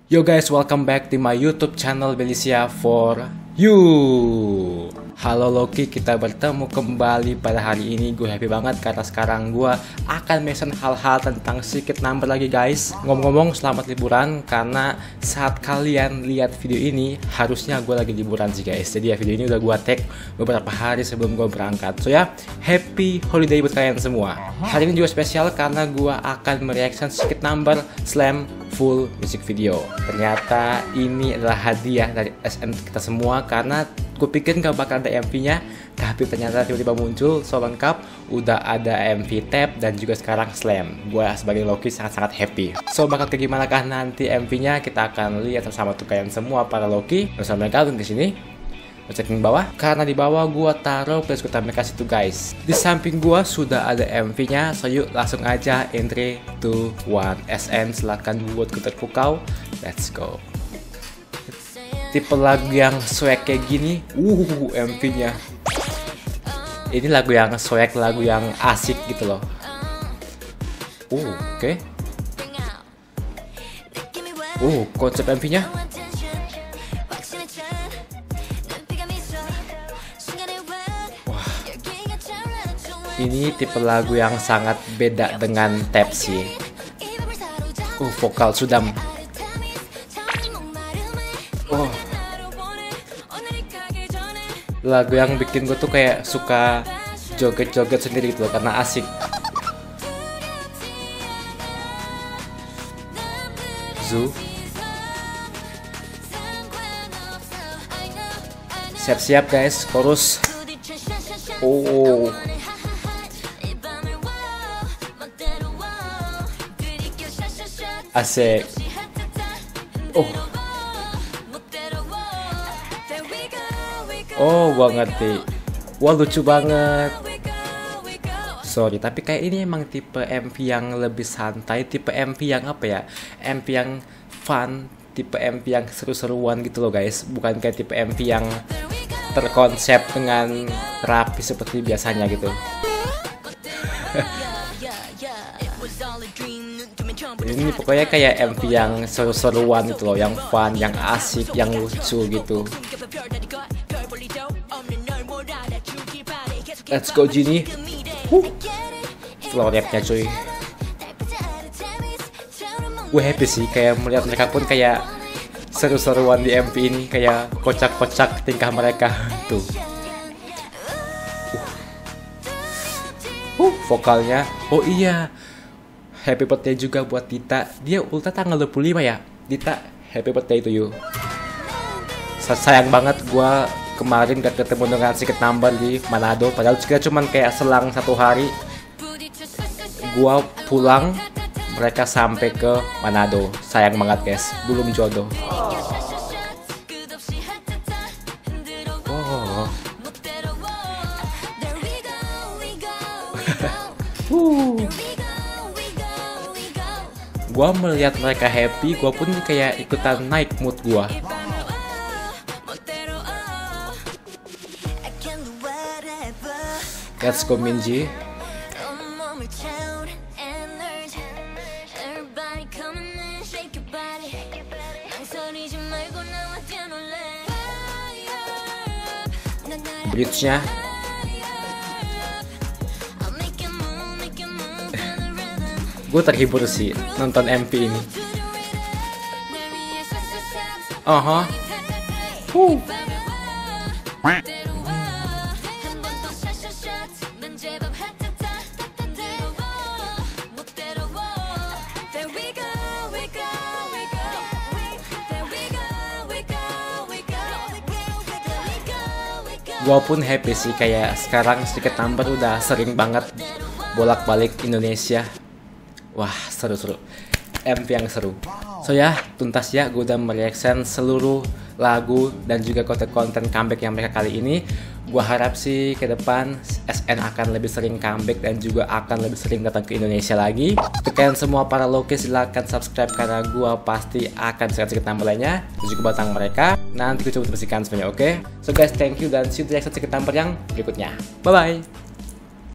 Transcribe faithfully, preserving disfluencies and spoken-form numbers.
Yo guys, welcome back to my YouTube channel Belisia for you. Halo Loki, kita bertemu kembali pada hari ini. Gue happy banget karena sekarang gue akan mention hal-hal tentang Secret Number lagi guys. Ngomong-ngomong, selamat liburan, karena saat kalian lihat video ini harusnya gue lagi liburan sih guys. Jadi ya, video ini udah gue tag beberapa hari sebelum gue berangkat. So ya, happy holiday buat kalian semua. Hari ini juga spesial karena gue akan mereaction Secret Number Slam full music video. Ternyata ini adalah hadiah dari S M kita semua, karena gue pikir gak bakal ada M V-nya, tapi ternyata tiba-tiba muncul, so lengkap, udah ada M V tab dan juga sekarang Slam. Gue sebagai Loki sangat-sangat happy. So bakal kayak gimana kah nanti M V-nya, kita akan lihat sama tuh kalian semua para Loki. Bersama mereka di sini. Cek di bawah, karena di bawah gua taruh playlist kita mereka situ guys. Di samping gua sudah ada M V-nya, so yuk langsung aja in three, two, one. S N silakan buat kita pukau. Let's go. Tipe lagu yang swag kayak gini, uh M V-nya. Ini lagu yang swag, lagu yang asik gitu loh. Uh, oke. Okay. Uh, konsep M V-nya. Ini tipe lagu yang sangat beda dengan tab sih. Uh, vokal Sudam. Oh. Lagu yang bikin gue tuh kayak suka joget-joget sendiri gitu loh, karena asik. Zu. Siap-siap guys, chorus. Oh. Asik. Oh. Oh, gua ngerti. Wah, lucu banget. Sorry, tapi kayak ini emang tipe M V yang lebih santai, tipe M V yang apa ya? M V yang fun, tipe M V yang seru-seruan gitu loh guys. Bukan kayak tipe M V yang terkonsep dengan rapi seperti biasanya gitu. Ini pokoknya kayak M V yang seru-seruan gitu loh, yang fun, yang asik, yang lucu gitu. Let's go Genie. Huh. Flow rapnya cuy. Gue happy sih kayak melihat mereka pun kayak seru-seruan di M V ini, kayak kocak-kocak tingkah mereka tuh. Uh. Uh, vokalnya. Oh iya. Happy birthday juga buat Dita. Dia ulta tanggal dua puluh lima ya. Dita, happy birthday to you. Sayang banget gue kemarin gak ketemu dengan Secret Number di Manado. Padahal kita cuman kayak selang satu hari. Gue pulang, mereka sampai ke Manado. Sayang banget guys, belum jodoh. Oh. uh. Gua melihat mereka happy, gua pun kayak ikutan naik mood gua. Let's go Minji. Bridge-nya. Gue terhibur sih nonton M V ini. Aha. Uh. Gue pun happy sih, kayak sekarang Secret Number udah sering banget bolak-balik Indonesia. Wah, seru-seru. M V yang seru. So ya, tuntas ya, gue udah mereaction seluruh lagu dan juga konten-konten comeback yang mereka kali ini. Gue harap sih ke depan S N akan lebih sering comeback dan juga akan lebih sering datang ke Indonesia lagi. Untuk kalian semua para Loki, silahkan subscribe karena gue pasti akan sedikit Number lainnya dan juga batang mereka. Nanti gue coba bersihkan semuanya, oke? Okay? So guys, thank you dan see you di Secret Number yang berikutnya. Bye-bye!